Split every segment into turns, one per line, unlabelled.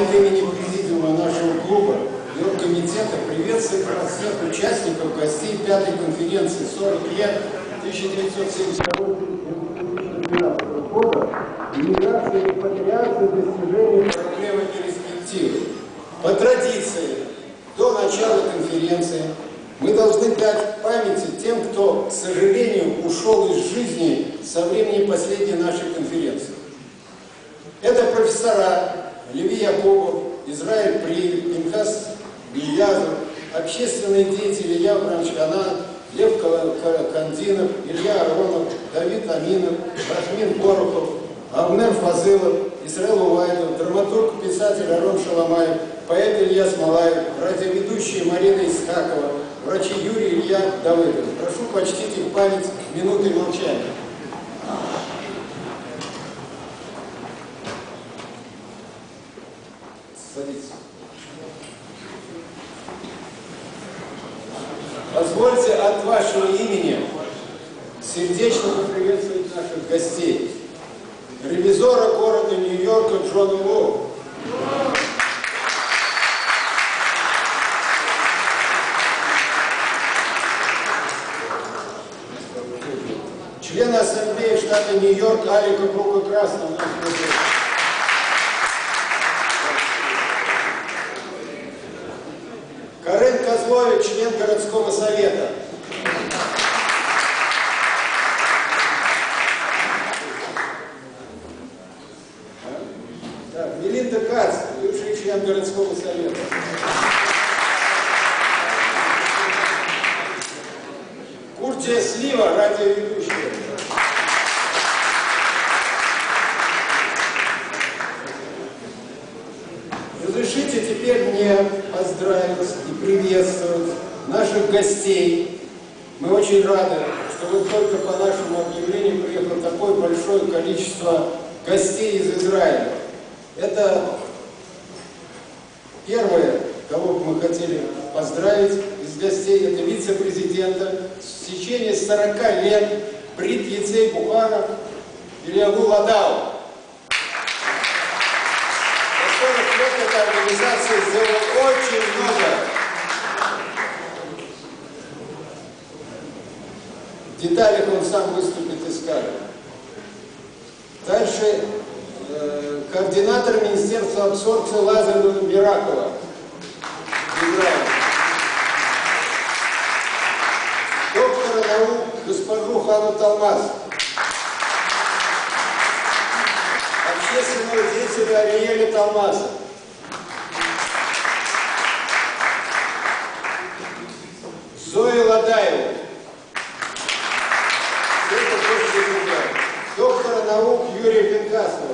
от имени президиума нашего клуба и оргкомитета приветствую всех участников, гостей пятой конференции 40 лет 1972 года «Иммиграция, репатриация, достижения, проблемы и перспективы». По традиции, до начала конференции мы должны дать памяти тем, кто, к сожалению, ушел из жизни со времени последней нашей конференции. Это профессора Леви Якубов, Израиль Приль, Пинхас Ильязов, общественные деятели Илья Абрамович Канан, Лев Кандинов, Илья Аронов, Давид Аминов, Рахмин Борохов, Авнер Фазылов, Исраил Увайдов, драматург, писатель Арон Шаламаев, поэт Илья Смолаев, радиоведущая Марина Исхакова, врачи Юрий и Илья Давыдов. Прошу почтить их память минутой молчания. Садитесь. Позвольте от вашего имени сердечно поприветствовать наших гостей. Ревизора города Нью-Йорка Джона Лоу. Члена Ассамблеи штата Нью-Йорк Алика Круга-Красного. Карен Козлович, член городского совета. Мелинда Кац, бывший член городского совета. Куртия Слива, радиоведущая. Разрешите теперь мне поздравить и приветствовать наших гостей. Мы очень рады, что вот только по нашему объявлению приехало такое большое количество гостей из Израиля. Это первое, кого бы мы хотели поздравить из гостей, это вице-президента в течение 40 лет Брит Яцей Бухара Ильягу Ладау. За 40 лет эта организация сделала очень много. В деталях он сам выступит и скажет. Дальше координатор Министерства абсорбции Лазаря Миракова. Израиль. Доктора наук госпожу Хану Талмаз. Общественного деятеля Ариэля Талмаза. Зои Ладаева. Доктора наук Юрия Пинкасова.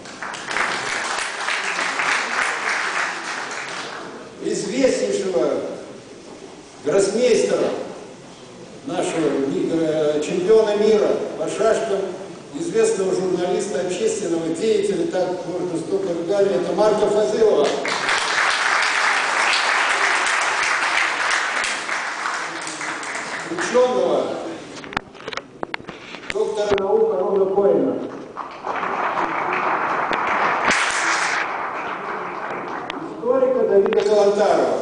Известнейшего гроссмейстера, нашего чемпиона мира по шашкам, известного журналиста, общественного деятеля, так можно столько регалий, это Марка Фазылова. Ученого, доктора наук Арона Коэна. Историка Давида Калантарова.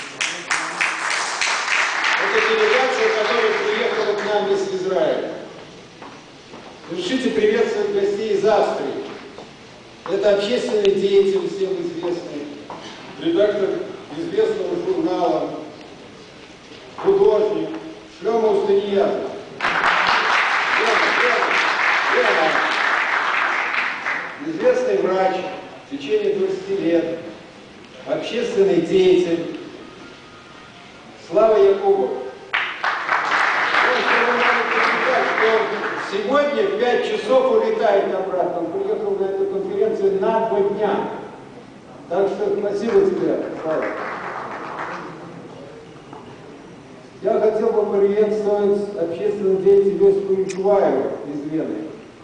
Это делегация, которая приехала к нам из Израиля. Разрешите приветствовать гостей из Австрии. Это общественный деятель, всем известный, редактор известного журнала, художник Шлёма Устаниязов. Известный врач в течение 20 лет, общественный деятель Слава Якубов. Сегодня в 5 часов улетает обратно. Он приехал на эту конференцию на 2 дня. Так что спасибо тебе, Слава. Я хотел бы приветствовать общественного деятеля Веску Ичуваева из Вены.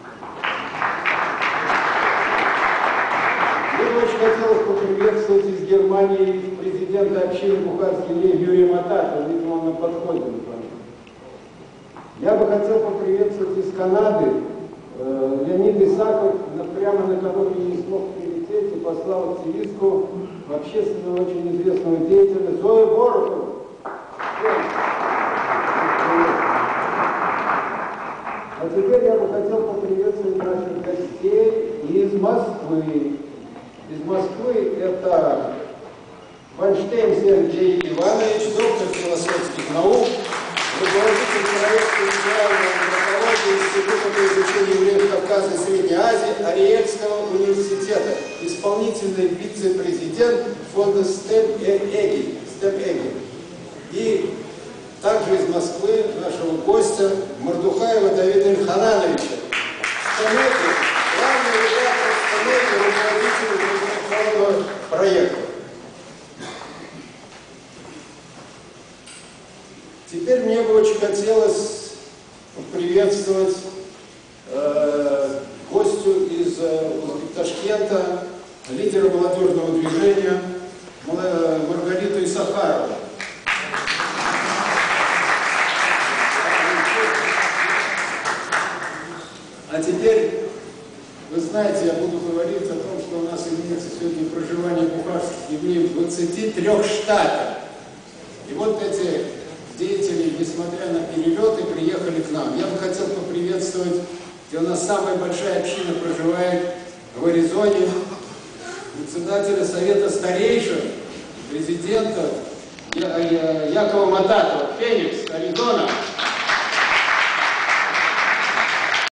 Мне бы очень хотелось поприветствовать из Германии президента общины Бухарский Юрия Матата. Видимо, он на подходе. Я бы хотел поприветствовать из Канады Леонид Исаков, прямо накануне не смог прилететь, честь и послал активистку, общественно очень известного деятеля Зою Борохову. А теперь я бы хотел поприветствовать наших гостей из Москвы. Из Москвы это Вайнштейн Сергей Иванович, доктор философских наук, руководитель проекта «Идеальная антропология» Института по изучению евреев Кавказа и Средней Азии Ариэльского университета, исполнительный вице-президент фонда STEM-EGI. И также из Москвы нашего гостя Мордухаева Давида Ильхановича, главный редактор руководитель международного проекта. Теперь мне бы очень хотелось приветствовать гостю из Ташкента, лидера молодежного движения Маргариту Исахарову. А теперь, вы знаете, я буду говорить о том, что у нас имеется сегодня проживание бухарских евреев в 23 штатах. И вот эти деятели, несмотря на перелеты, приехали к нам. Я бы хотел поприветствовать, где у нас самая большая община проживает в Аризоне, председателя Совета старейшин, президента Якова Мататова, Феникс, Аризона.